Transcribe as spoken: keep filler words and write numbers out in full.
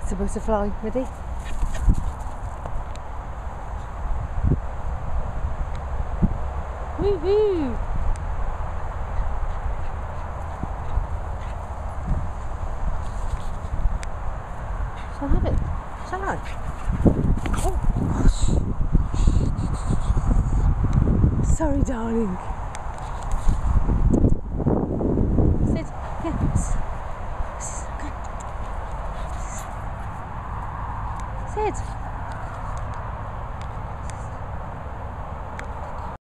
It's a butterfly, ready? Woohoo! Shall I have it? Shall I? Oh gosh. Sorry, darling. Sit. Yes.